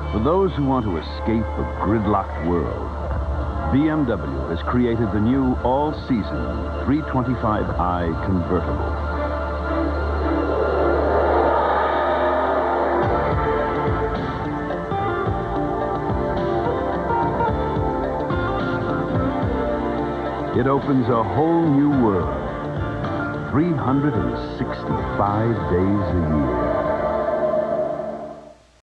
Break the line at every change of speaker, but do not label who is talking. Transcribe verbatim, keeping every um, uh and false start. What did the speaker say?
For those who want to escape a gridlocked world, B M W has created the new all-season three twenty-five i Convertible. It opens a whole new world, three hundred sixty-five days a year.